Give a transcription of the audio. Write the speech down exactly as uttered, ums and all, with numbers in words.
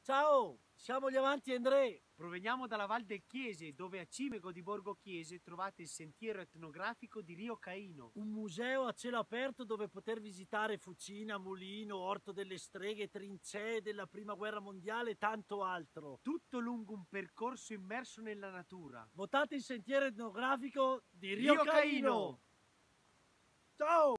Ciao, siamo gli Avanti André. Proveniamo dalla Val del Chiese, dove a Cimego di Borgo Chiese trovate il sentiero etnografico di Rio Caino. Un museo a cielo aperto dove poter visitare Fucina, Mulino, Orto delle Streghe, trincee della Prima Guerra Mondiale e tanto altro. Tutto lungo un percorso immerso nella natura. Votate il sentiero etnografico di Rio, Rio Caino. Caino. Ciao!